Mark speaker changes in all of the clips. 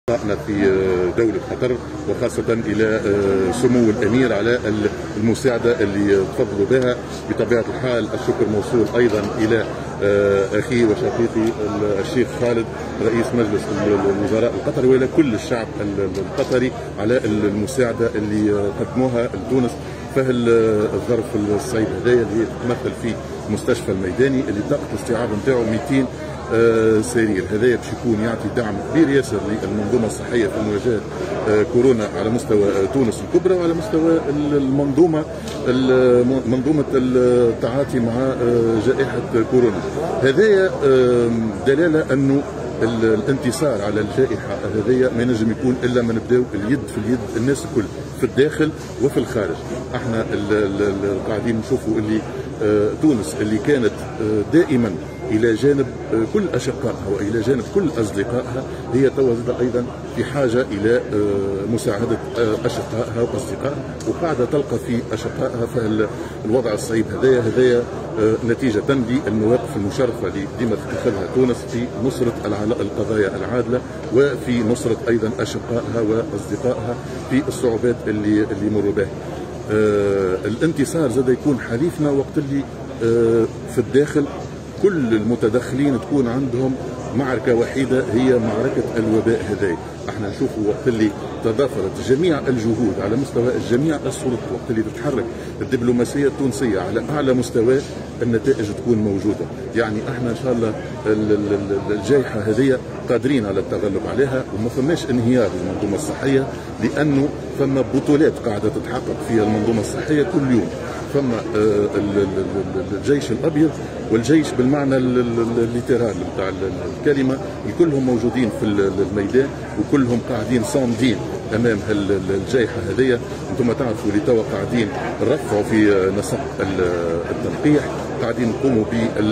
Speaker 1: في دولة قطر، وخاصة إلى سمو الأمير على المساعدة اللي تفضلوا بها. بطبيعة الحال الشكر موصول أيضا إلى أخي وشقيقي الشيخ خالد رئيس مجلس الوزراء القطري، وإلى كل الشعب القطري على المساعدة اللي قدموها لتونس في الظرف الصعيب هذايا، اللي تتمثل في مستشفى الميداني اللي طاقة الاستيعاب نتاعو 200 سرير. هذايا باش يكون يعطي دعم كبير ياسر للمنظومه الصحيه في مواجهه كورونا على مستوى تونس الكبرى، وعلى مستوى منظومه التعاطي مع جائحه كورونا. هذايا دلاله انه الانتصار على الجائحه هذيا ما ينجم يكون الا ما نبداو اليد في اليد الناس الكل في الداخل وفي الخارج. احنا قاعدين نشوفوا اللي تونس اللي كانت دائما الى جانب كل اشقائها والى جانب كل اصدقائها، هي توا ايضا في حاجه الى مساعده اشقائها واصدقائها، وقاعده تلقى في اشقائها في الوضع الصعيب هذايا نتيجه للمواقف المشرفه اللي ديما تتخذها تونس في نصره القضايا العادله، وفي نصره ايضا اشقائها واصدقائها في الصعوبات اللي يمروا بها. الانتصار زاد يكون حليفنا وقت اللي في الداخل كل المتدخلين تكون عندهم معركة وحيدة، هي معركة الوباء هذايا. احنا نشوفوا وقت اللي تضافرت جميع الجهود على مستوى جميع السلطات، وقت اللي تتحرك الدبلوماسية التونسية على أعلى مستوى، النتائج تكون موجودة. يعني احنا إن شاء الله الجائحة هذه قادرين على التغلب عليها، وما فماش انهيار للمنظومة الصحية، لأنه فما بطولات قاعدة تتحقق في المنظومة الصحية كل يوم. فما الجيش الابيض والجيش بالمعنى الليترال نتاع الكلمه، كلهم موجودين في الميدان، وكلهم قاعدين صامدين امام الجائحه هذه. انتم تعرفوا اللي توا قاعدين نرفعوا في نسق التلقيح، قاعدين نقوموا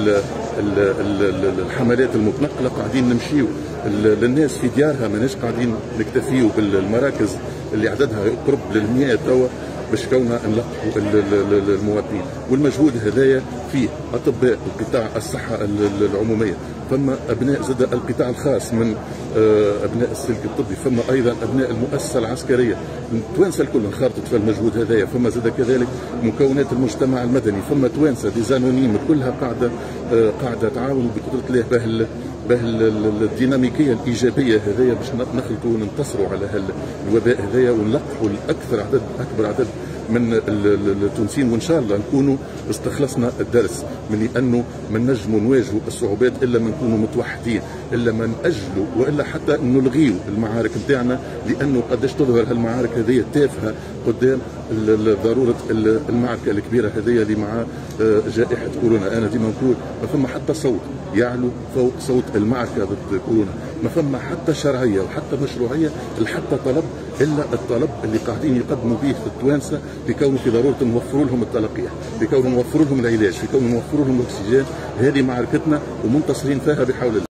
Speaker 1: بالحملات المتنقله، قاعدين نمشيو للناس في ديارها، ماناش قاعدين نكتفيوا بالمراكز اللي عددها يقرب لل100 توا باش كونا نلقوا المواطنين. والمجهود هذايا فيه اطباء القطاع الصحه العموميه، ثم ابناء زاد القطاع الخاص من ابناء السلك الطبي، ثم ايضا ابناء المؤسسه العسكريه، توانسه الكل انخرطت في المجهود هذايا. ثم زاد كذلك مكونات المجتمع المدني، ثم توانسه ديزانونيم كلها قاعده تعاون بقدره الله به الديناميكيه الايجابيه هذيا باش نخلطوا وننتصروا على الوباء هذايا، ونلقحوا اكبر عدد من التونسيين، وان شاء الله نكونوا استخلصنا الدرس من انه ما نجموا نواجهوا الصعوبات الا ما نكونوا متوحدين، الا ما ناجلوا، والا حتى نلغيوا المعارك نتاعنا، لانه قداش تظهر هالمعارك هذه تافهه قدام ضروره المعركه الكبيره هذه اللي مع جائحه كورونا. انا ديما نقول ما فما حتى صوت يعلو فوق صوت المعركه ضد كورونا، ما فما حتى شرعيه وحتى مشروعيه حتى طلب الا الطلب اللي قاعدين يقدموا به في التوانسه، بكونه في ضروره نوفروا لهم التلقيح، بكونه نوفروا لهم العلاج، بكونه نوفروا لهم الاكسجين. هذه معركتنا ومنتصرين فيها بحول الله.